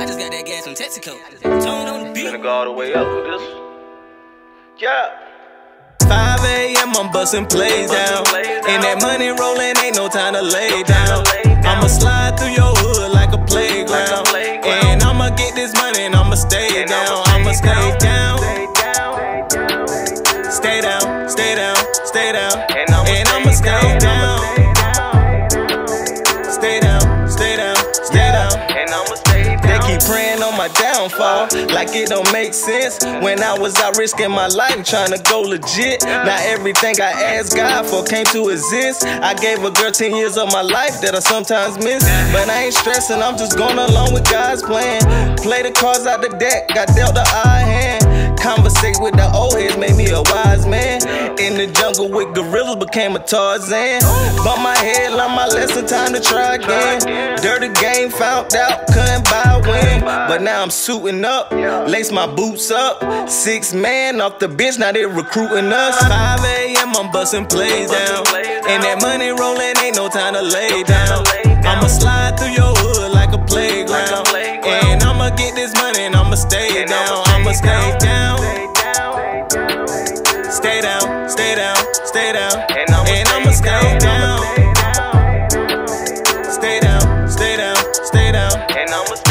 just got that gas from Texaco. Tone on the beat. Gonna go all the way up with this. Yeah. 5 a.m. I'm busting plays down. And that money rolling, ain't no time to lay down. I'ma slide through your hood like a playground. And I'ma get this money and I'ma stay down. I'ma stay down. Stay down, stay down, stay down. And I'ma stay down. Stay down, stay down, stay down. And I'ma stay down. They keep praying on my downfall, like it don't make sense. When I was out risking my life, trying to go legit. Now everything I asked God for came to exist. I gave a girl 10 years of my life that I sometimes miss. But I ain't stressing, I'm just going along with God's plan. Play the cards out the deck, got dealt the odd hand. Conversate with the old heads made me a wise man. In the jungle with gorillas, became a Tarzan. Bump my head, learn my lesson, time to try again. Dirty game, found out, couldn't buy a win. But now I'm suiting up, lace my boots up. 6 man off the bench, now they recruiting us. 5 a.m. I'm busting plays down. And that money rolling, ain't no time to lay down. I'ma slide through your hood like a playground. And I'ma get this money and I'ma stay down. I'ma stay down. Stay down, stay down, stay down. And I'ma stay down. Stay down, stay down, stay down. And I'ma